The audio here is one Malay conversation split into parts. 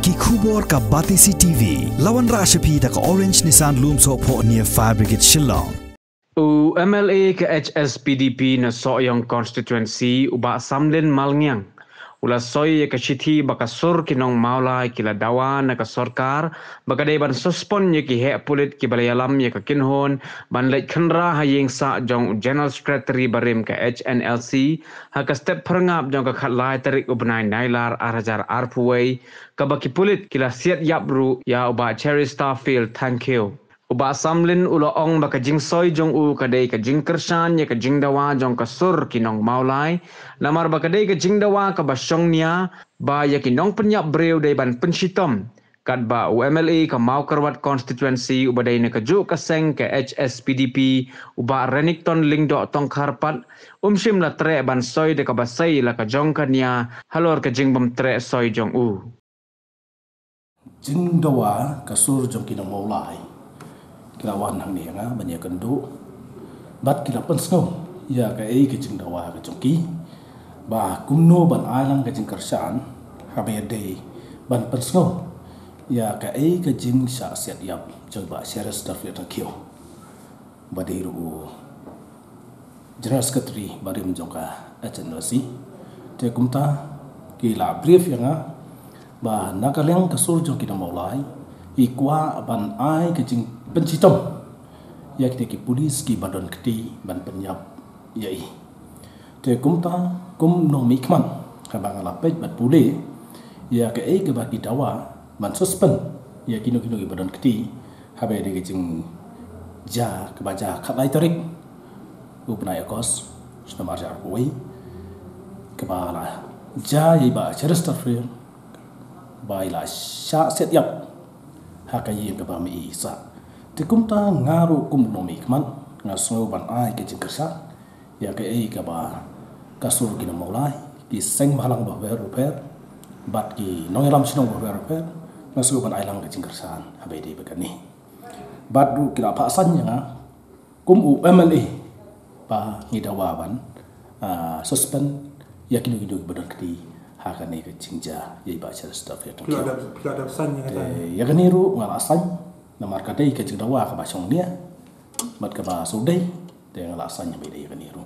ki khubor ka Batisi TV lawan rashapi da ka Orange Nissan Loom so pho near Fire Brigade Shillong. MLA ke HSPDP na Soyong constituency uba Samlin Malngyang. Ula soy ke chithi baka sur kinong maulai kila dawa na ka sarkar baka day ban suspon ye ki he pulit ki balayalam ye ka kinhon ban lek khanra hayeng sa jong general secretary barim ke HNLC ha ka step perngap jong ka khatlai tarik ubnai nailar arajar arpuway ka baki pulit kila siat yapru ya uba Cherry Starfield. Thank you. Uba Samlin ong baka jing soy jong kadai ka jing kersan ya ka jing dawa jong ka sur kinong maulai lamar baka dai ka jing dawa ka basyong nia ba ya kinong penyap breu dai ban pensitom kat ba UMLA ka mau kerwat constituency uba dai na ka ju ka seng ke HSPDP uba Renington Lingdo tong karpat sim la tre ban soy de ka basai la ka jong ka nia halor ka jing bam tre soy jong jing dawa ka sur jong kinong maulai kilawan hang ni nga banyak kendu bat kila pensno ya ka ke jing dawa ka jongki ba kumno ban ailang ka jing kersan habe day ban pensno ya ka ke jing sa set yap jong ba seres Starfield kio badiru general secretary barim jong ka HNLC te kumta kila brief yang ba nakaleng ka sur jong kinong maulai ikwa ban ai ke jing pencitom ya kita ki polis ki badon keti ban penyap yai te kumta kum no mikman ka bang lapet bat pule ya ke baki dawa ban suspend ya kino ki badon keti habe de jing ja ke baja khatlai tarik upna ekos stamar jar koi ke bala ja yi ba Starfield bai la sha set yap hakayi ke ba mi isa te kumta ngaru kum nomi kman ngaso ban ai ke jingkersa ya ke ka ba kasur ki maulai ki seng balang ba ver bat ki nongelam sinong ba ver ngaso ban ai lang ke jingkersan habe de begani bat du kila pa sanya kum UMLA ba ngidawa ban suspend ya kino badan kedi hakane ke jingja ye ba Cherry Starfield ada sanya ya kan ru ngalasan namar kadai ke jing dawa ka basong dia mat ka ba sudai de ngalasan nya bede kan ru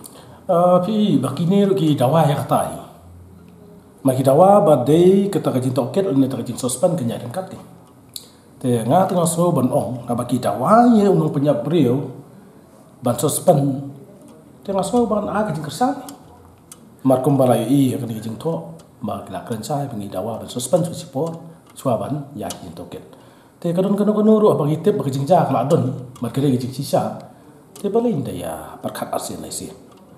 pi bakini ru ki dawa ya katai ma ki dawa ba dei ka ta ka jing toket ne ta ka jing suspend ke nya dan kat te nga tengah so ban ong ka ba ki dawa ye unong penyap brio ban suspend tengah so ban a ka jing kersan mar kum balai I ka ni jing to ba kila kren sai pengi dawa ban suspend su sipor suaban ya jing toket te kadon ru apa kitip bagi jingja kala don makere jing sisa te balai inda ya perkat asin lai si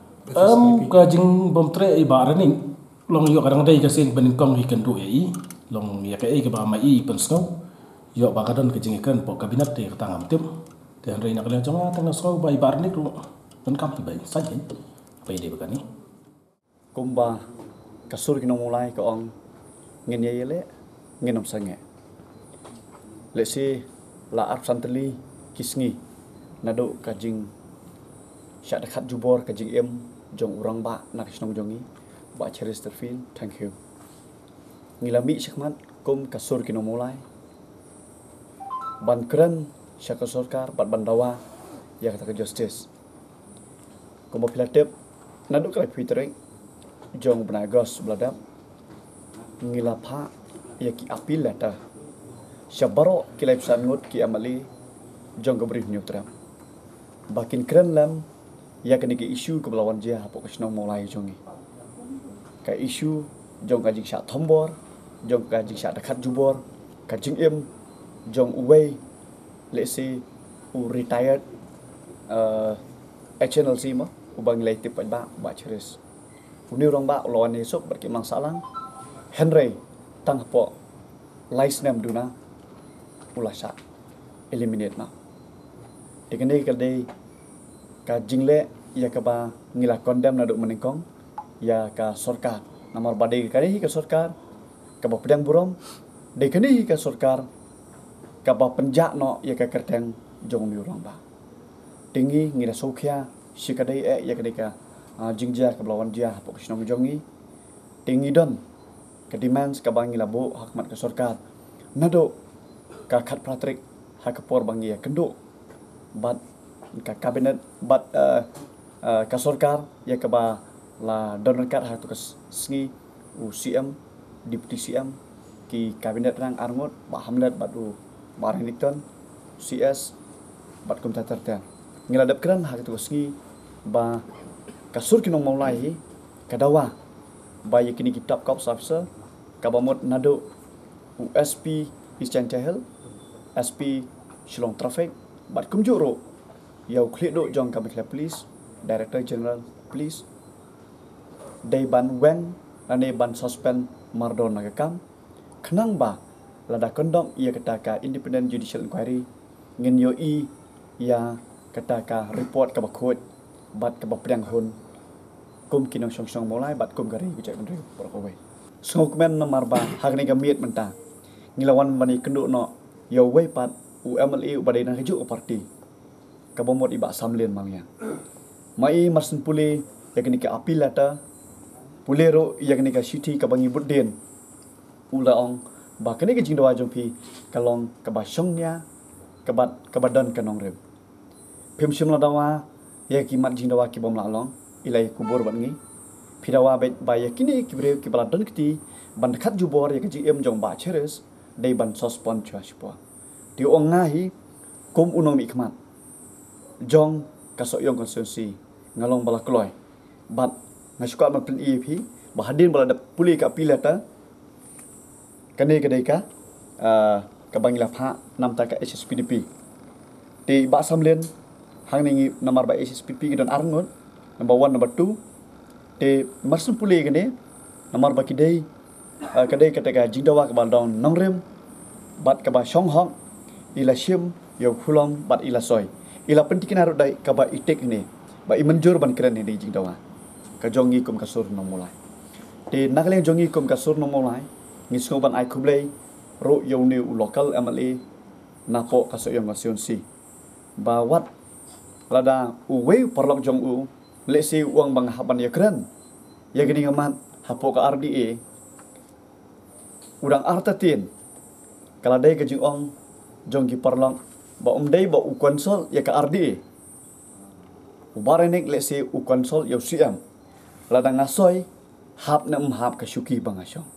ka jing bom tre I ba rening long yo kadang dai ka sin benin kong hi kendu I long ya ka ba mai pensno yo ba kadon ka jing ikan po kabinet te katangam tim te andai nak le jonga tanga so ba ibar ni ru dan kampi bai sajen pai de begani kumba kasur kinong mulai ka ong ngin yele nginom sange lesi la arp santali kisngi nado kajing syak dekat jubor kajing em jong urang ba nak snong jongi ba Cherry Starfield. Thank you ngilami syakmat kum kasur kino mulai ban keren syak sarkar bat bandawa ya kata ke justice kum pilatep nado kala pitering jong benagos bladap ngilapa ya ki apil lata Syabaro kilai sangut ki amali jong kebrih nyutram bakin keren lam ya kini ke isu ke belawan dia apa kesnong mulai jongi ka isu jong kajing syak thombor jong kajing syak dekat jubor kajing em jong uwei lesi retired HNLC ma ubang lai tip ba Cheris uni orang ba lawan esok berki mang salang Henry tang po lais nem duna ulasa eliminate na dekene kadai ka jingle ya ka ba ngila condemn na duk menengkong ya ka sarkar namar badai kali ka sarkar ka ba pedang burom dekene ka sarkar ka ba penjak no ya ka kerteng jong mi urang ba tinggi ngila sokhya sikadai ya kadai ka jingja ka lawan dia pok snong jongi tinggi don ke demands ka bangi labo hakmat ka sarkar nado ka khat pratrik hakapor bangi ya kendo bat ka kabinet bat ka sarkar ya ka ba la donarkat hak tu ka sngi CM deputy CM ki kabinet rang arngot ba hamlet bat u Barrington CS bat kum tatar ngiladap kran hak tu sngi ba kasur kinong maulai kadawa ba yakini kitab kop officer kabamot nado USP Eastern Chahel SP Shillong Traffic bat kum juro yau klik do jong kabit police Director General Police day ban wen ane ban suspend mardon nagakam kenang ba lada kondom ia ketaka independent judicial inquiry ngin yo ia ketaka report ka bakut bat ka bapriang hun kum kinong song mulai bat kum gari bijak menteri perkowe sngokmen nomor ba hagni gamiet menta ngilawan bani kenduk no yo we pat UMLA ubadai na kejuk parti ka bomot iba samlen mamnya mai marsen pule yakni ka apil lata pulero yakni ka city ka bangi budden ulaong ba kene ke jingdawa jompi kalong ka ba songnya ka badan kanong rem phimsim ladawa ya ki mat jingdawa ki bom lalong ilai kubur bangi phidawa ba yakini kibre ki baladan kiti ban khat jubor ya ki em jong ba cheres dei ban sospon chwa di ongahi kum unom ikmat jong kasok yong konstitusi ngalong bala kloy bat ngasuka ma pin EP bahadin bala da puli ka pilata kane kedai ka bangi lapha nam ta ka HSPDP di ba samlen hang ningi nomor ba HSPP dan arngon number 1 number 2 di marsun puli kene nomor ba kidai kadai kata ka jingdawa ka baldon nongrem bat ka ba shong hong ila shim yo phulom bat ila soy ila penting harus dai ka ba itek ni ba imenjur ban keren ni jingdawa ka jongi kum kasur no mulai di nakleng jongi kum kasur no mulai ngisgo ban ai kublei ro yo ni local MLA napo kasuk yang konstitusi ba wat lada uwe perlok jong u lesi uang bang haban ya keren ya gini ngamat hapo ka RDA udang artatin kala dai ke jing ong jong ki perlok ba dai ba u konsol ya ka RDA ubarenek lesi u konsol ya CM lada ngasoy hap na hap ka syuki bang asyong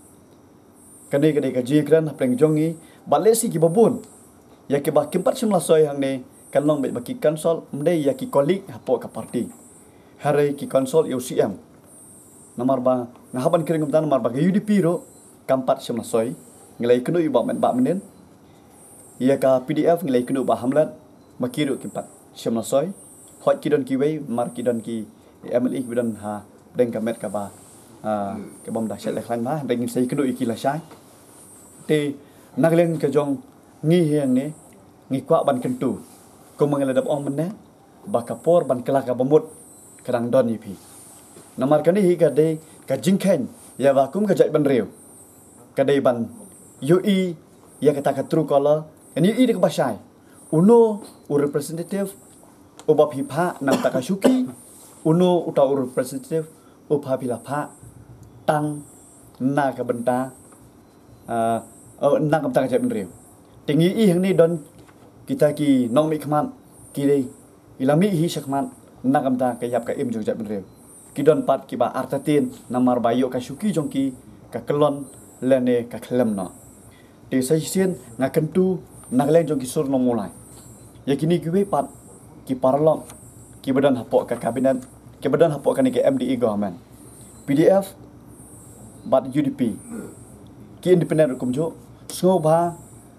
kane ka jikran hapeng jongi balesi ki babun ya ke ba kimpat simla soy hang ne kanlong be baki konsol mdei ya ki kolik hapo ka parti hare ki konsol UCM nomor ba ngahaban kering umtan nomor ba ke UDP ro kampat simla soy ngelai kenu iba men ba menen ya ka PDF ngelai kenu ba hamlat makiru kimpat simla soy hot kidon ki wei mar kidon ki MLE kidon ha deng ka met ka ba ke bom dah set leklan ma deng sai kenu ikila sai te nagleng ke jong ngi hiang ni ngi kwa ban kentu ko mangaladap ong menne bakapor ban kelaka bamut kadang don ipi namar kani hi ka de ka jingken ya vakum ka jai ban reu ka de ban UI ya kata ka true color ani i de ka basai uno u representative ubap hipa nam takashuki uno uta u representative upa pilapa tang na ka benta nang kamtang jat menriu tinggi i hang ni don kita ki nong mi khman ki dei ilami hi shakman nang kamta ka yap ka im jong jat menriu ki don pat ki ba artatin namar bayo ka syuki jong ki ka kelon lene ka khlem no te sai sien nga kentu nagleng jong ki sur no mulai yakini ki we pat ki parlong ki badan hapok ka kabinet ki badan hapok kan ki MDE government PDF bat UDP ki independent hukum jo sngo ba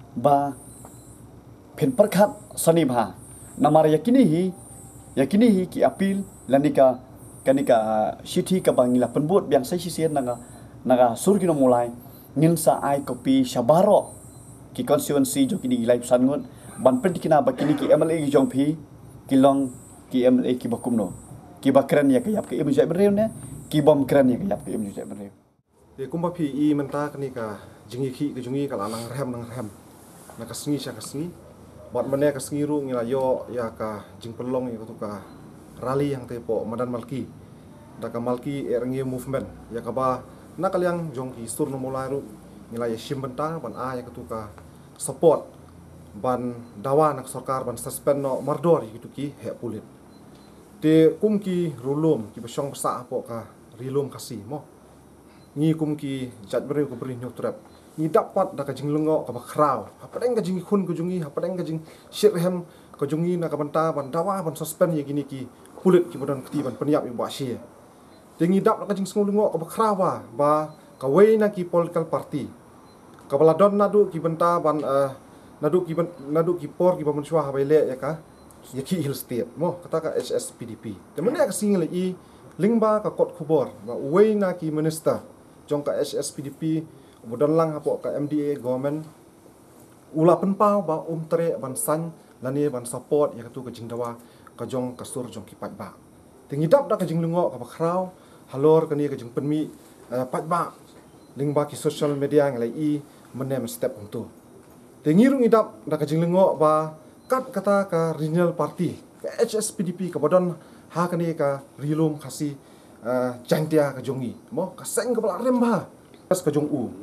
pin perkhat sani ba namar yakini hi ki apil lanika kanika city ka bangila penbut biang sai sisian naga surgi no mulai ngin sa ai kopi shabaro ki constituency jo ki di live sangun ban pentikina bakini ki MLA ki jong phi ki long ki MLA ki bakumno ki bakran ya kayap ki imjai bereu ne ki bom kran ya kayap ki imjai bereu ye kumba phi I menta kanika jingi ki ke jungi kala nang rem na kasngi sha kasngi bot mane kasngi ru ngila yo ya ka jingpelong ya ka rally yang tepo madan malki da ka malki erngi movement ya ka ba nak kalian jong ki sur no mulai ru nilai shim benta ban a ya ketuka support ban dawa nak sarkar ban suspend no mardor gitu ki he pulit te kum ki rulum ki basong pasa apo ka rilum kasih mo ngi kum ki jat beri ko beri nyok trap ni dapat da ka jing lengo ka bakraw apa deng ka jing khun ko jungi apa deng ka jing shirhem ko jungi na ka benta ban dawa ban suspend ya gini ki pulit ki bodan kti ban peniap iba sie tengi dap ka jing sngul lengo ka bakrawa ba ka wei na ki political party ka baladon nadu ki benta ban nadu ki por ki ban suah baile ya ka ya ki hill state mo kata ka HSPDP temen ya ka single i lingba ka kot khubor ba wei na ki minister jong ka HSPDP bodan lang hapo ka MDA government ula penpau ba tre ban san lani ban support ya katu ka jingdawa ka jong ka sur jong ki pat ba tingidap da ka jing lungo ka bakraw halor ka ni ka jing penmi pat ba lingba ki social media ngalai i menem step untuk tengirung idap da ka jing lungo ba kat kata ka regional party ka HSPDP ka bodan ha ka ni ka rilum khasi jangtia ka jongi mo ka seng ka bala remba pas ka jong u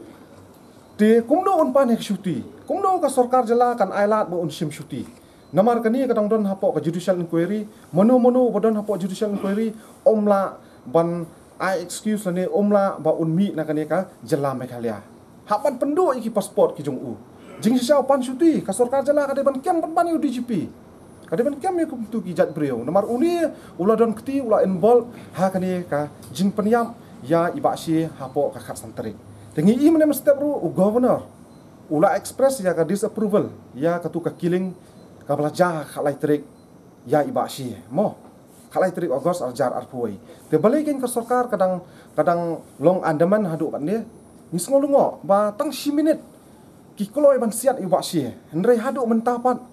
te kumno on pan hek shuti kumno ka sarkar jala kan ailat bo on sim shuti namar kani ka dong don hapo ka judicial inquiry mono bodon hapo judicial inquiry omla ban I excuse ne omla ba un mi na kani ka jala Meghalaya hapan pendo iki pasport ki jong u jing sisa pan shuti ka sarkar jala ka de ban kem ban yu DGP ka de ban kem yu tu ki jat breu namar uni ula don kti ula involve ha kani ka jing peniam ya ibasi hapo ka khat santrik tengi i menem step ru governor ula express ya ka disapproval ya ka tu ka killing ka belajar khalai trik ya ibasi mo khalai trik Ogos arjar arpoi te balikin ka sarkar kadang long andaman hadu kan ne ni ngolungo ba tang 10 minit ki koloi ban siat ibasi hendrai hadu mentapat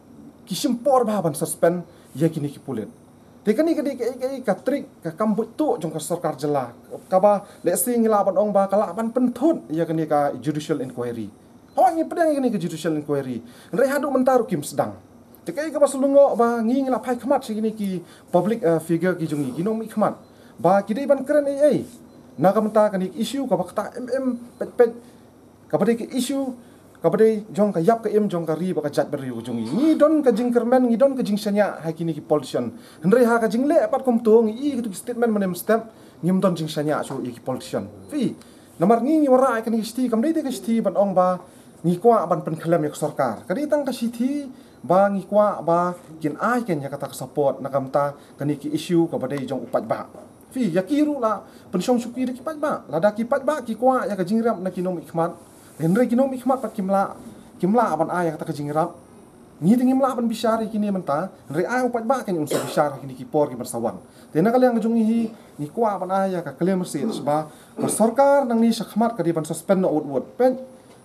ki simpor ba ban suspend ya kini ki pulit te kani ka trik ka kambut tu jong ka sarkar jela ka ba lesi ngila ban ong ba kala ban pentut ya kani ka judicial inquiry hawa ni pedang kani ka judicial inquiry hendrai hadu mentaru kim sedang tekai ka basulungo ba ngi ngila phai khmat sigini ki public figure ki jungi kinong mi khmat ba kidai ban keren ai na ka menta kani issue ka bakta pet ka bade ki issue ka bade jong ka yap ka jong ka ri ba ka jat beri jungi ni don ka jing kermen ni don ka jing sanya ha kini ki politician hendrai ha ka jing le pat kom tu ngi ki statement manem step ngim don jing sanya so ki politician fi namar ngi wara kani sti kam dei ka sti ban ong ba ngi kwa ban pen khalam yak sarkar kadi tang ka sithi ba ngi kwa ba kin ai ken ya kata support nakamta kani ki issue ka badai jong upat ba fi yakiru la pensyong syuki ki pat ba lada ki pat ba ki kwa ya ka jingrap na kinom ikhmat henre kinom ikhmat pat kimla ban ai ya kata ka jingrap ni tingim la ban bisyari kini menta henre ai upat ba ken unsur bisyar kini ki por ki bersawan tena kali yang jong hi ni kwa ban ai ya ka claim mercy ba sarkar nang ni sakhmat ka di ban suspend no wot pen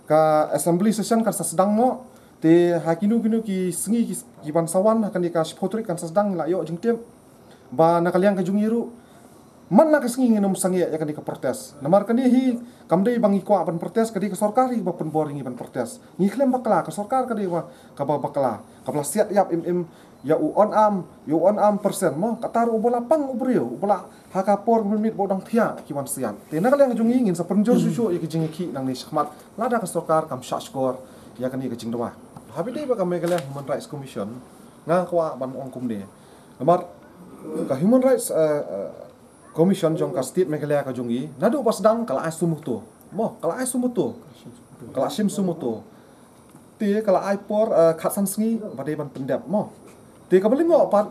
ka assembly session kan sedang mo te hakinu ki sengi ki bansawan akan di ka spotrik kan sedang la yo jengtem ba nakaliang ka jungiru man na ka sengi nginom sangi ya kan di ka protes namar kan hi kamdei bangi ko ban protes ka di ka sarkari ba pun boring ban protes ni klem bakla ka sarkar ka di wa ka ba bakla ka plasiat yap ya on am persen mo kataru bola pang ubrio bola hakapor minit bodang thia ki wan sian te nakaliang jungi ngin sa penjor susu ya ki jingi nang ni khmat lada ka sarkar kam sha skor ya kan ni ka jingdawa habi dei ba ka Meghalaya Human Rights Commission nga kwa ban ong kum de namar ka Human Rights Commission jong ka state Meghalaya ka jongi nadu pas dang kala asumuto mo kala asumuto kala sim sumuto te kala ai por khatsan sngi badai ban pendap mo te ka belingo pat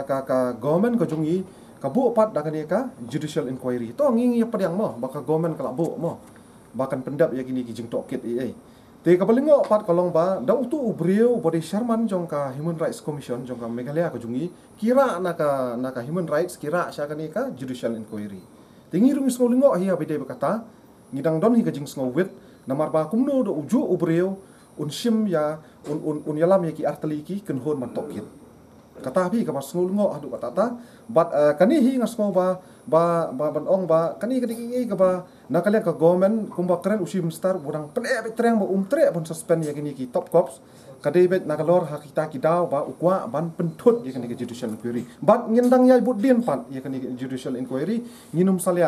ka government ka jongi ka bu pat da ka judicial inquiry to ngi padang mo ba ka government kala bu mo bahkan pendap ya kini ki jing tokit ai te ka balingo pat kolong ba da utu ubriu body Sherman jong ka Human Rights Commission jong ka Meghalaya ka jungi kira na ka human rights kira sya ka ni ka judicial inquiry tingi rung smolingo hi abide bakata ngidang don hi ka jing snowwit namar ba kumno do uju ubriu un sim ya un yalam ya ki arteli ki kenhon man tokit kata bi ka basngulngo adu kata ta but kani hi ngasmo ba ban ong ba kani kadi ka ba nakalian ka government kumba keren usim star burang pene betreng ba tre bon suspend ya kini ki top cops kadi bet nakalor hakita ki daw ba ukwa ban pentut ya kini ki judicial inquiry but ngindang ya budin pat ya kini judicial inquiry nginum salya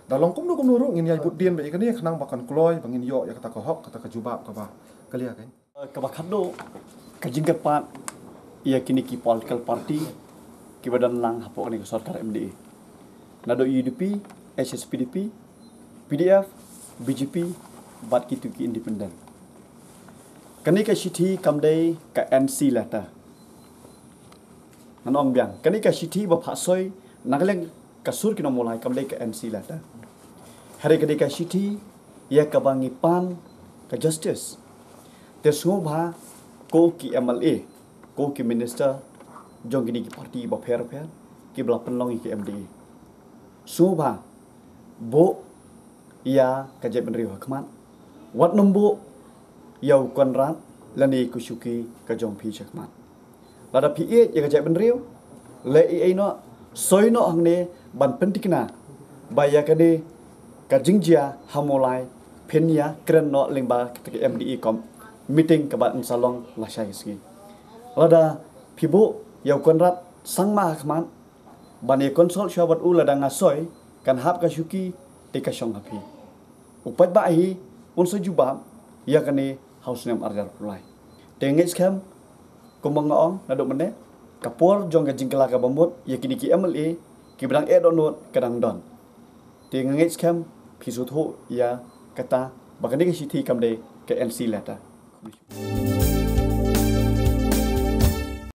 dalam kumno ru ngin yai budien be ikani khnang bakan kloy bangin yo ya kata ko hok kata ka jubab ka ba kalia kan Kabakado kajingkapat ia kini ki political party ki badan lang hapok ni sarkar MDA. Nado UDP, HSPDP, PDF, BJP, bat ki tu ki independent. Kani ka sithi kamdai ka NC lata. Nanong biang, kani ka sithi ba phasoi nagleng kasur ki nomolai kamdai ka NC lata. Hari kani ka sithi ia kabangi pan ka justice. Tersubha ko ki MLA, ko ki minister jong gini ki parti ba pher ki bla penlong ki MDA. Subha bo ia ka je benri hakmat. Wat nombo yau konrat lani kusuki ka jong pi chakmat. Lada pi e ya ka je benri le e no soi no hangne ban pentikna ba ya ka de ka jingjia hamolai phenya kren no lingba ki MDA kom meeting kabat salong lasai segi. Lada pibo yau konrat sangma hakman bani konsol syabat ula da ngasoi kan hap ka syuki te ka syong hapi. Upat ba hi unsa jubab ya kani house nem arjar pulai. Tengej kam kumangong naduk mene kapur jong ka jingkala ka bambut ya kini ki MLA ki bidang e donot kadang don. Tengej kam pisutho ya kata bakani ka sithi kamde ke NC lata.